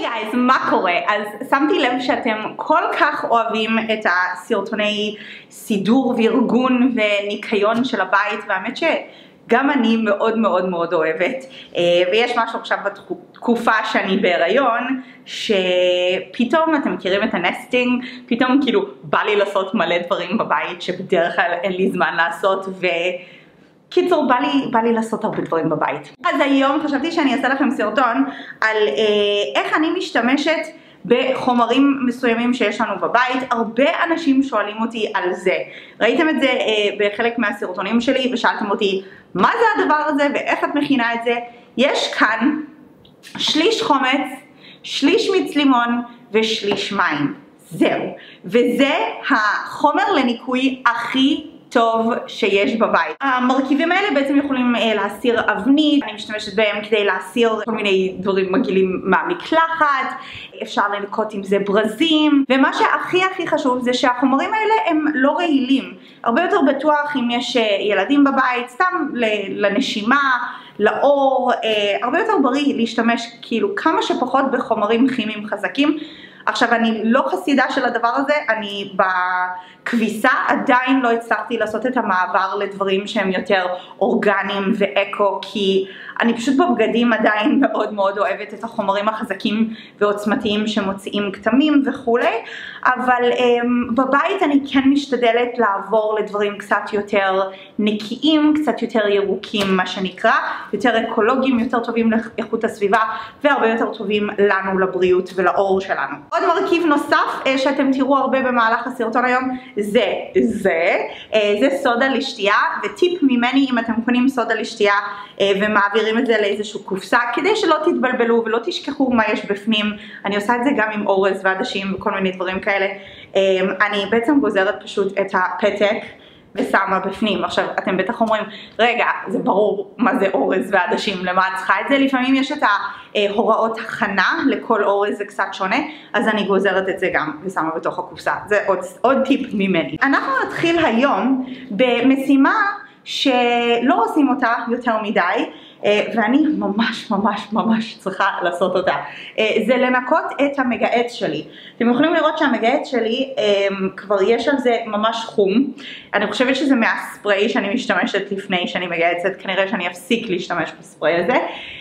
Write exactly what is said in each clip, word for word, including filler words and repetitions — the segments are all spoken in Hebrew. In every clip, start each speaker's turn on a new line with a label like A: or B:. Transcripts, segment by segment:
A: גייז, מה קורה? אז שמתי לב שאתם כל כך אוהבים את הסרטוני סידור וארגון וניקיון של הבית, והאמת שגם אני מאוד מאוד מאוד אוהבת, ויש משהו עכשיו בתקופה שאני בהיריון, שפתאום אתם מכירים את הנסטינג, פתאום כאילו בא לי לעשות מלא דברים בבית שבדרך כלל אין לי זמן לעשות, ו... קיצור, בא לי, בא לי לעשות הרבה דברים בבית. אז היום חשבתי שאני אעשה לכם סרטון על אה, איך אני משתמשת בחומרים מסוימים שיש לנו בבית. הרבה אנשים שואלים אותי על זה. ראיתם את זה אה, בחלק מהסרטונים שלי ושאלתם אותי מה זה הדבר הזה ואיך את מכינה את זה. יש כאן שליש חומץ, שליש מיץ לימון ושליש מים. זהו. וזה החומר לניקוי הכי טוב שיש בבית. המרכיבים האלה בעצם יכולים להסיר אבנית, אני משתמשת בהם כדי להסיר כל מיני דברים מגעילים מהמקלחת, אפשר לנקות עם זה ברזים, ומה שהכי הכי חשוב זה שהחומרים האלה הם לא רעילים. הרבה יותר בטוח אם יש ילדים בבית, סתם לנשימה, לאור, הרבה יותר בריא להשתמש כאילו כמה שפחות בחומרים כימיים חזקים. עכשיו אני לא חסידה של הדבר הזה, אני בכביסה עדיין לא הצלחתי לעשות את המעבר לדברים שהם יותר אורגניים ואקו, כי אני פשוט בבגדים עדיין מאוד מאוד אוהבת את החומרים החזקים ועוצמתיים שמוציאים כתמים וכולי, אבל um, בבית אני כן משתדלת לעבור לדברים קצת יותר נקיים, קצת יותר ירוקים מה שנקרא, יותר אקולוגיים, יותר טובים לאיכות הסביבה והרבה יותר טובים לנו לבריאות ולאור שלנו. עוד מרכיב נוסף שאתם תראו הרבה במהלך הסרטון היום זה זה, זה סודה לשתייה, וטיפ ממני אם אתם קונים סודה לשתייה ומעבירים את זה לאיזשהו קופסה, כדי שלא תתבלבלו ולא תשכחו מה יש בפנים. אני עושה את זה גם עם אורז ועדשים וכל מיני דברים כאלה. אני בעצם גוזרת פשוט את הפתק ושמה בפנים. עכשיו אתם בטח אומרים, רגע, זה ברור מה זה אורז ועדשים, למה את צריכה את זה? לפעמים יש את ההוראות הכנה, לכל אורז זה קצת שונה, אז אני גוזרת את זה גם ושמה בתוך הקופסה. זה עוד, עוד טיפ ממני. אנחנו נתחיל היום במשימה שלא עושים אותה יותר מדי, ואני ממש ממש ממש צריכה לעשות אותה. זה לנקות את המגהץ שלי. אתם יכולים לראות שהמגהץ שלי כבר יש על זה ממש חום. אני חושבת שזה מהספרי שאני משתמשת לפני שאני מגהצת, כנראה שאני אפסיק להשתמש בספרי הזה.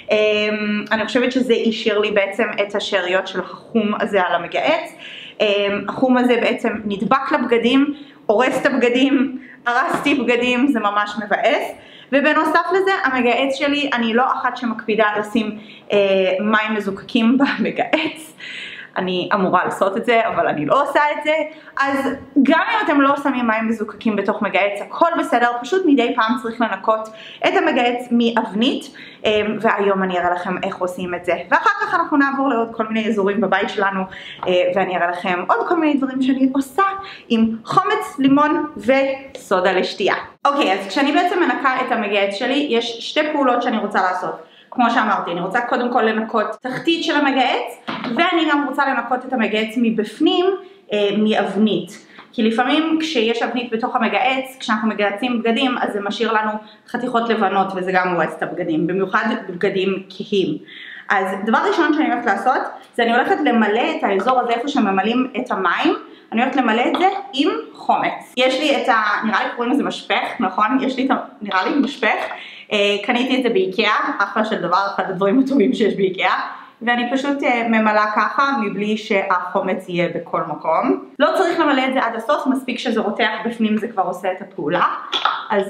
A: אני חושבת שזה השאיר לי בעצם את השאריות של החום הזה על המגהץ. החום הזה בעצם נדבק לבגדים, הורס את הבגדים, הרסתי בגדים, זה ממש מבאס. ובנוסף לזה, המגהץ שלי, אני לא אחת שמקפידה לשים אה, מים מזוקקים במגהץ. אני אמורה לעשות את זה, אבל אני לא עושה את זה. אז גם אם אתם לא שמים מים מזוקקים בתוך מגהץ, הכל בסדר, פשוט מדי פעם צריך לנקות את המגהץ מאבנית, אה, והיום אני אראה לכם איך עושים את זה. ואחר כך אנחנו נעבור לעוד כל מיני אזורים בבית שלנו, אה, ואני אראה לכם עוד כל מיני דברים שאני עושה עם חומץ, לימון וסודה לשתייה. אוקיי, אז כשאני בעצם מנקה את המגהץ שלי, יש שתי פעולות שאני רוצה לעשות. כמו שאמרתי, אני רוצה קודם כל לנקות תחתית של המגהץ, ואני גם רוצה לנקות את המגהץ מבפנים, אה, מאבנית. כי לפעמים כשיש אבנית בתוך המגהץ, כשאנחנו מגהצים בגדים, אז זה משאיר לנו חתיכות לבנות, וזה גם הורס את הבגדים, במיוחד בגדים כהים. אז דבר ראשון שאני הולכת לעשות, זה אני הולכת למלא את האזור הזה, איפה שממלאים את המים, אני הולכת למלא את זה עם חומץ. יש לי את ה... נראה לי קוראים לזה משפך, נכון? יש לי את ה... נראה לי משפך. אה, קניתי את זה באיקאה, אחלה של דבר, אחד הדברים הטובים שיש באיקאה. ואני פשוט אה, ממלאה ככה, מבלי שהחומץ יהיה בכל מקום. לא צריך למלא את זה עד הסוף, מספיק שזה רותח בפנים, זה כבר עושה את הפעולה. אז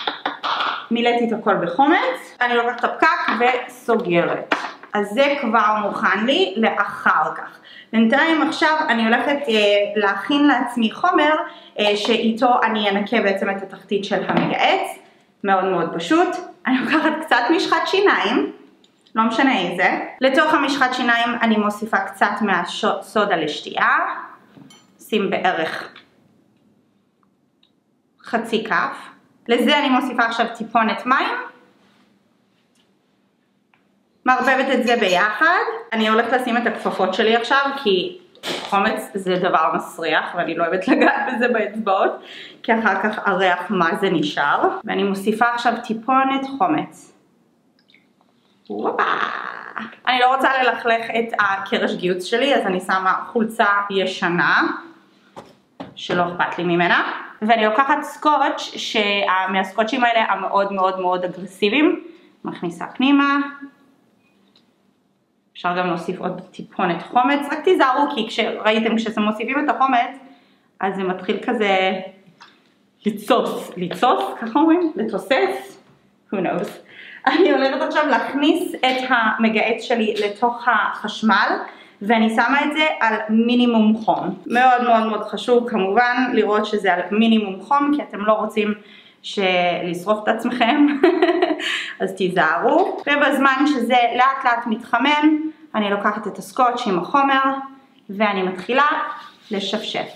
A: מילאתי את הכל בחומץ. אני לוקחת את הפקק וסוגרת. אז זה כבר מוכן לי לאחר כך. בינתיים עכשיו אני הולכת אה, להכין לעצמי חומר אה, שאיתו אני אנקה בעצם את התחתית של המגהץ. מאוד מאוד פשוט. אני לוקחת קצת משחת שיניים, לא משנה איזה. לתוך המשחת שיניים אני מוסיפה קצת מהסודה לשתייה. שים בערך חצי כף. לזה אני מוסיפה עכשיו טיפונת מים. מערבבת את זה ביחד. אני הולכת לשים את הכפפות שלי עכשיו, כי חומץ זה דבר מסריח, ואני לא אוהבת לגעת בזה באצבעות, כי אחר כך הריח מה זה נשאר. ואני מוסיפה עכשיו טיפונת חומץ. וואו. אני לא רוצה ללכלך את הקרש גיוץ שלי, אז אני שמה חולצה ישנה, שלא אכפת לי ממנה. ואני לוקחת סקוץ' שמהסקוטשים האלה המאוד מאוד מאוד אגרסיביים, מכניסה פנימה. אפשר גם להוסיף עוד טיפונת חומץ, רק תיזהרו כי כשראיתם כשאתם מוסיפים את החומץ, אז זה מתחיל כזה לצוס, לצוס, ככה אומרים? לתוסס? Who knows? אני הולכת עכשיו להכניס את המגהץ שלי לתוך החשמל, ואני שמה את זה על מינימום חום. מאוד מאוד מאוד חשוב כמובן לראות שזה על מינימום חום, כי אתם לא רוצים לשרוף את עצמכם, אז תיזהרו. ובזמן שזה לאט לאט מתחמם, אני לוקחת את הסקוץ' עם החומר, ואני מתחילה לשפשף.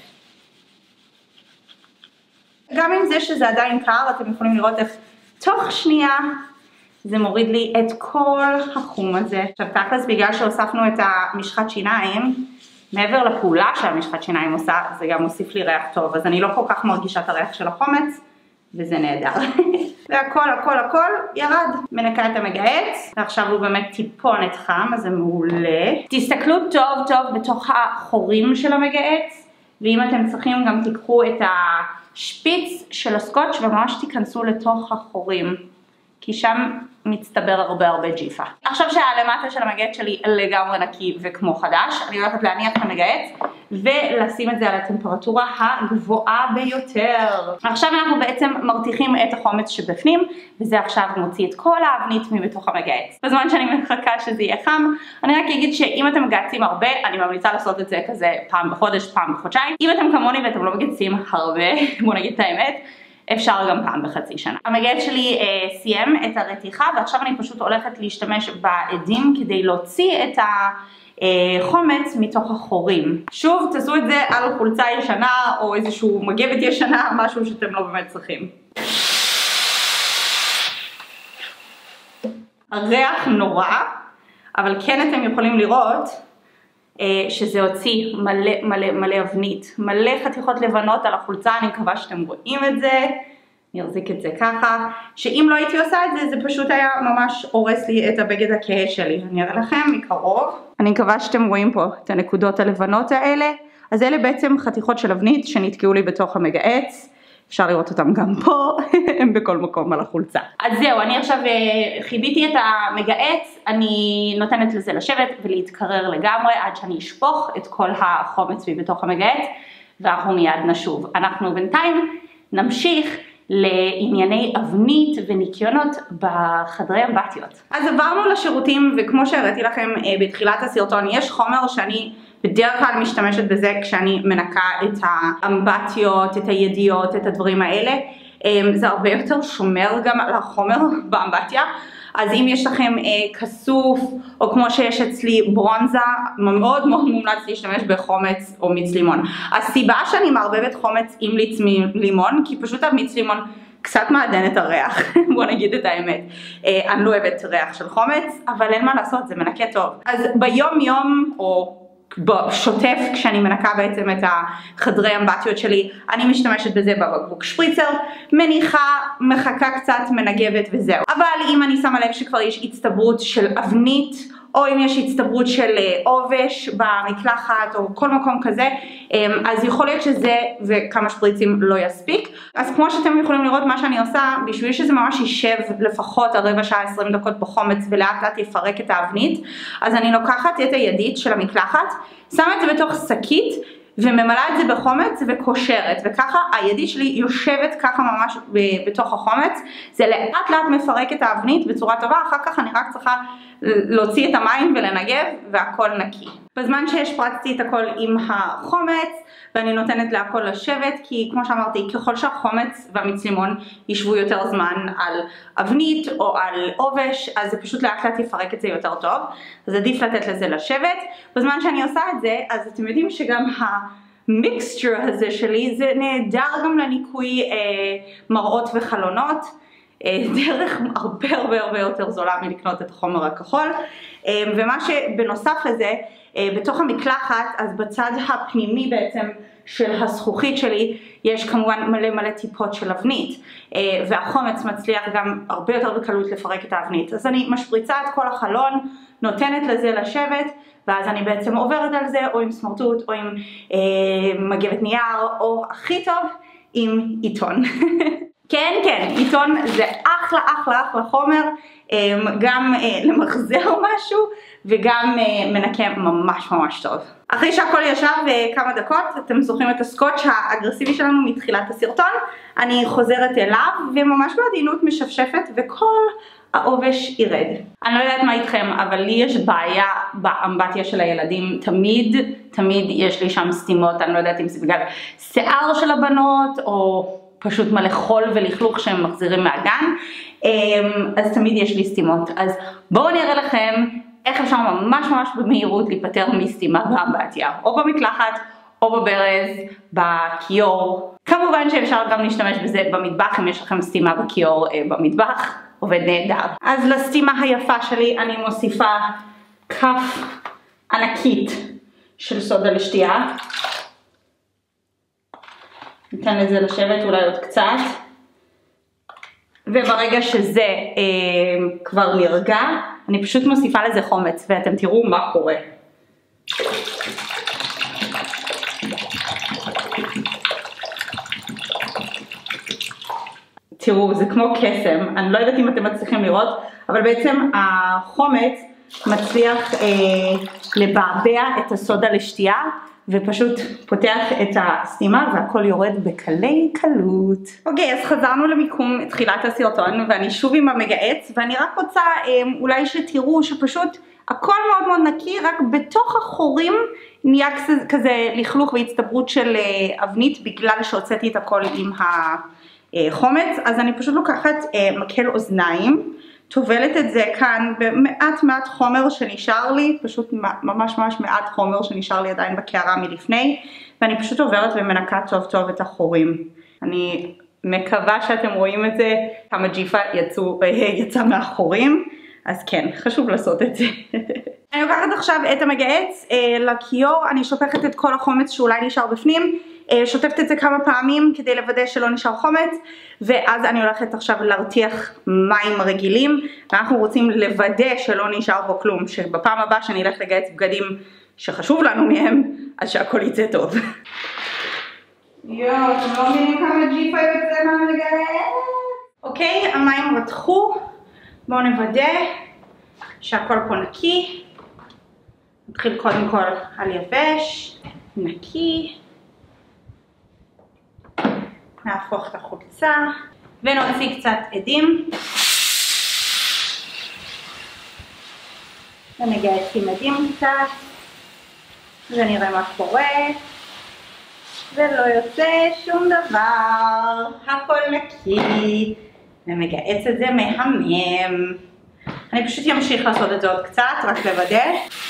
A: גם עם זה שזה עדיין קר, אתם יכולים לראות איך תוך שנייה זה מוריד לי את כל החום הזה. עכשיו תכלס, בגלל שהוספנו את המשחת שיניים, מעבר לפעולה שהמשחת שיניים עושה, זה גם מוסיף לי ריח טוב, אז אני לא כל כך מרגישה את הריח של החומץ, וזה נהדר. והכל הכל הכל ירד. מנקה את המגהץ, ועכשיו הוא באמת טיפונת חם, אז זה מעולה. תסתכלו טוב טוב בתוך החורים של המגהץ, ואם אתם צריכים גם תיקחו את השפיץ של הסקוץ' וממש תיכנסו לתוך החורים, כי שם מצטבר הרבה הרבה ג'יפה. עכשיו שהלמטה של המגהץ שלי לגמרי נקי וכמו חדש, אני הולכת להניח את המגהץ ולשים את זה על הטמפרטורה הגבוהה ביותר. עכשיו אנחנו בעצם מרתיחים את החומץ שבפנים, וזה עכשיו מוציא את כל האבנית מבתוך המגהץ. בזמן שאני מחכה שזה יהיה חם, אני רק אגיד שאם אתם מגהצים הרבה, אני ממליצה לעשות את זה כזה פעם בחודש, פעם בחודשיים. אם אתם כמוני ואתם לא מגהצים הרבה, בוא נגיד את האמת, אפשר גם פעם בחצי שנה. המגהץ שלי אה, סיים את הרתיחה, ועכשיו אני פשוט הולכת להשתמש בעדים כדי להוציא את החומץ מתוך החורים. שוב, תעשו את זה על חולצה ישנה או איזשהו מגבת ישנה, משהו שאתם לא באמת צריכים. הריח נורא, אבל כן אתם יכולים לראות אה, שזה הוציא מלא מלא מלא אבנית, מלא חתיכות לבנות על החולצה. אני מקווה שאתם רואים את זה. אני אחזיק את זה ככה, שאם לא הייתי עושה את זה, זה פשוט היה ממש הורס לי את הבגד הכהה שלי. אני אראה לכם מקרוב. אני מקווה שאתם רואים פה את הנקודות הלבנות האלה. אז אלה בעצם חתיכות של אבנית שנתקעו לי בתוך המגהץ. אפשר לראות אותם גם פה, הם בכל מקום על החולצה. אז זהו, אני עכשיו חיביתי את המגהץ, אני נותנת לזה לשבת ולהתקרר לגמרי עד שאני אשפוך את כל החומץ בתוך המגהץ, ואנחנו מיד נשוב. אנחנו בינתיים נמשיך לענייני אבנית וניקיונות בחדרי אמבטיות. אז עברנו לשירותים, וכמו שהראיתי לכם בתחילת הסרטון, יש חומר שאני בדרך כלל משתמשת בזה כשאני מנקה את האמבטיות, את הידיות, את הדברים האלה. זה הרבה יותר שומר גם על החומר באמבטיה. אז אם יש לכם אה, כסוף, או כמו שיש אצלי ברונזה, מאוד מאוד מומלץ להשתמש בחומץ או מיץ לימון. הסיבה שאני מערבבת חומץ עם ליץ לימון, כי פשוט המיץ לימון קצת מעדן את הריח, בוא נגיד את האמת. אה, אני לא אוהבת ריח של חומץ, אבל אין מה לעשות, זה מנקה טוב. אז ביום יום, או בשוטף, כשאני מנקה בעצם את החדרי אמבטיות שלי, אני משתמשת בזה בבקבוק שפריצר, מניחה, מחכה קצת, מנגבת וזהו. אבל אם אני שמה לב שכבר יש הצטברות של אבנית, או אם יש הצטברות של עובש במקלחת או כל מקום כזה, אז יכול להיות שזה וכמה שפריצים לא יספיק. אז כמו שאתם יכולים לראות, מה שאני עושה, בשביל שזה ממש יישב לפחות הרבע שעה עשרים דקות בחומץ ולאט לאט יפרק את האבנית, אז אני לוקחת את הידית של המקלחת, שמה את זה בתוך שקית וממלאה את זה בחומץ וקושרת, וככה הידית שלי יושבת ככה ממש בתוך החומץ. זה לאט לאט מפרק את האבנית בצורה טובה, אחר כך אני רק צריכה להוציא את המים ולנגב והכל נקי. בזמן שהשפרצתי את הכל עם החומץ ואני נותנת להכל לשבת, כי כמו שאמרתי, ככל שהחומץ והמיץ לימון ישבו יותר זמן על אבנית או על עובש, אז זה פשוט לאט לאט יפרק את זה יותר טוב, אז עדיף לתת לזה לשבת. בזמן שאני עושה את זה, אז אתם יודעים שגם המיקסטר הזה שלי זה נהדר גם לניקוי אה, מראות וחלונות. דרך הרבה הרבה הרבה יותר זולה מלקנות את החומר הכחול. ומה שבנוסף לזה, בתוך המקלחת, אז בצד הפנימי בעצם של הזכוכית שלי, יש כמובן מלא מלא טיפות של אבנית, והחומץ מצליח גם הרבה יותר בקלות לפרק את האבנית. אז אני משפריצה את כל החלון, נותנת לזה לשבת, ואז אני בעצם עוברת על זה או עם סמרטוט או עם אה, מגבת נייר, או הכי טוב עם עיתון. כן, כן, עיתון זה אחלה אחלה אחלה חומר, גם למחזר משהו וגם מנקה ממש ממש טוב. אחרי שהכל ישב כמה דקות, אתם זוכרים את הסקוץ' האגרסיבי שלנו מתחילת הסרטון, אני חוזרת אליו וממש בעדינות משפשפת וכל העובש ירד. אני לא יודעת מה איתכם, אבל לי יש בעיה באמבטיה של הילדים, תמיד תמיד יש לי שם סתימות, אני לא יודעת אם זה בגלל שיער של הבנות או פשוט מלא חול ולכלוך שהם מחזירים מהגן, אז תמיד יש לי סתימות. אז בואו נראה לכם איך אפשר ממש ממש במהירות להיפטר מסתימה באמבטיה, או במקלחת, או בברז, בכיור. כמובן שאפשר גם להשתמש בזה במטבח, אם יש לכם סתימה בכיור במטבח, עובד נהדר. אז לסתימה היפה שלי אני מוסיפה כף ענקית של סודה לשתייה. ניתן לזה לשבת אולי עוד קצת, וברגע שזה אה, כבר נרגע, אני פשוט מוסיפה לזה חומץ, ואתם תראו מה קורה. תראו, זה כמו קסם, אני לא יודעת אם אתם מצליחים לראות, אבל בעצם החומץ מצליח אה, לבעבע את הסודה לשתייה, ופשוט פותח את הסתימה והכל יורד בקלי קלות. אוקיי, אז חזרנו למיקום תחילת הסרטון ואני שוב עם המגהץ, ואני רק רוצה אולי שתראו שפשוט הכל מאוד מאוד נקי, רק בתוך החורים נהיה כזה לכלוך והצטברות של אבנית בגלל שהוצאתי את הכל עם החומץ. אז אני פשוט לוקחת מקל אוזניים, טובלת את זה כאן במעט מעט חומר שנשאר לי, פשוט ממש ממש מעט חומר שנשאר לי עדיין בקערה מלפני, ואני פשוט עוברת ומנקה טוב טוב את החורים. אני מקווה שאתם רואים את זה, כמה ג'יפה יצאו, יצא מהחורים, אז כן, חשוב לעשות את זה. אני לוקחת עכשיו את המגהץ לכיור, אני שופכת את כל החומץ שאולי נשאר בפנים, שוטפת את זה כמה פעמים כדי לוודא שלא נשאר חומץ, ואז אני הולכת עכשיו להרתיח מים רגילים, ואנחנו רוצים לוודא שלא נשאר בו כלום, שבפעם הבאה שאני אלך לגהץ בגדים שחשוב לנו מהם, אז שהכל יצא טוב. יואו, אתם לא מבינים כמה ג'יפה יוצא מהמגהץ? אוקיי, המים רתחו, בואו נוודא שהכל פה נקי. נתחיל קודם כל על יבש, נקי. נהפוך את החולצה ונוציא קצת עדים ונגייס עם עדים קצת ונראה מה קורה, ולא יוצא שום דבר, הכל נקי ומגייס את זה מהמם. אני פשוט אמשיך לעשות את זה עוד קצת, רק לוודא.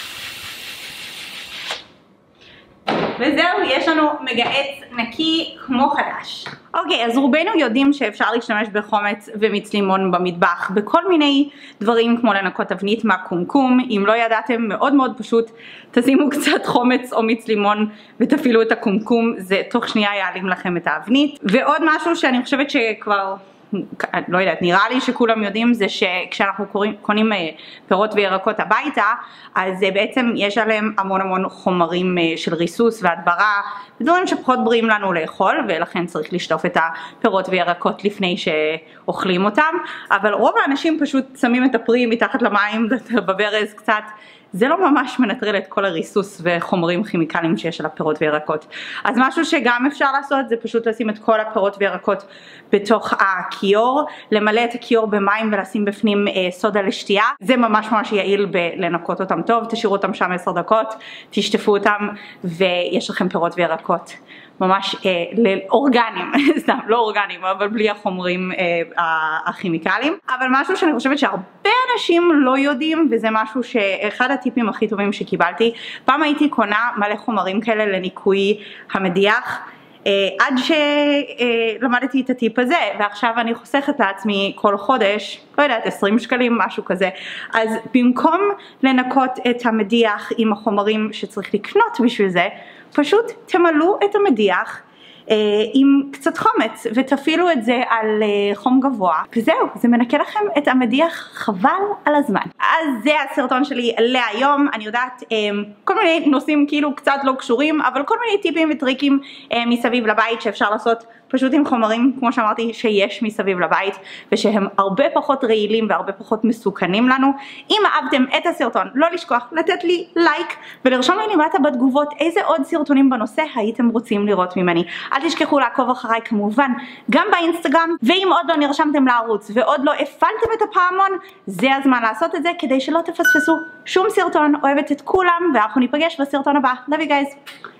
A: וזהו, יש לנו מגהץ נקי כמו חדש. אוקיי, אז רובנו יודעים שאפשר להשתמש בחומץ ומיץ לימון במטבח בכל מיני דברים כמו לנקות אבנית מהקומקום. אם לא ידעתם, מאוד מאוד פשוט, תשימו קצת חומץ או מיץ לימון ותפעילו את הקומקום, זה תוך שנייה יעלים לכם את האבנית. ועוד משהו שאני חושבת שכבר, לא יודעת, נראה לי שכולם יודעים, זה שכשאנחנו קונים פירות וירקות הביתה, אז בעצם יש עליהם המון המון חומרים של ריסוס והדברה, דברים שפחות בריאים לנו לאכול, ולכן צריך לשטוף את הפירות וירקות לפני שאוכלים אותם. אבל רוב האנשים פשוט שמים את הפרי מתחת למים בברז קצת, זה לא ממש מנטרל את כל הריסוס וחומרים כימיקליים שיש על הפירות וירקות. אז משהו שגם אפשר לעשות זה פשוט לשים את כל הפירות וירקות בתוך הכיור, למלא את הכיור במים ולשים בפנים אה, סודה לשתייה. זה ממש ממש יעיל בלנקות אותם טוב, תשאירו אותם שם עשר דקות, תשטפו אותם ויש לכם פירות וירקות ממש אה, אורגניים, סתם לא אורגניים, אבל בלי החומרים אה, הכימיקליים. אבל משהו שאני חושבת שהרבה אנשים לא יודעים, וזה משהו שאחד הטיפים הכי טובים שקיבלתי, פעם הייתי קונה מלא חומרים כאלה לניקוי המדיח, עד שלמדתי את הטיפ הזה, ועכשיו אני חוסכת לעצמי כל חודש, לא יודעת, עשרים שקלים, משהו כזה. אז במקום לנקות את המדיח עם החומרים שצריך לקנות בשביל זה, פשוט תמלאו את המדיח עם קצת חומץ ותפעילו את זה על חום גבוה, וזהו, זה מנקה לכם את המדיח חבל על הזמן. אז זה הסרטון שלי להיום. אני יודעת כל מיני נושאים כאילו קצת לא קשורים, אבל כל מיני טיפים וטריקים מסביב לבית שאפשר לעשות פשוט עם חומרים, כמו שאמרתי, שיש מסביב לבית ושהם הרבה פחות רעילים והרבה פחות מסוכנים לנו. אם אהבתם את הסרטון, לא לשכוח לתת לי לייק ולרשום לי למטה בתגובות איזה עוד סרטונים בנושא הייתם רוצים לראות ממני. אל תשכחו לעקוב אחריי כמובן גם באינסטגרם, ואם עוד לא נרשמתם לערוץ ועוד לא הפעלתם את הפעמון, זה הזמן לעשות את זה כדי שלא תפספסו שום סרטון. אוהבת את כולם ואנחנו ניפגש בסרטון הבא. Love you guys.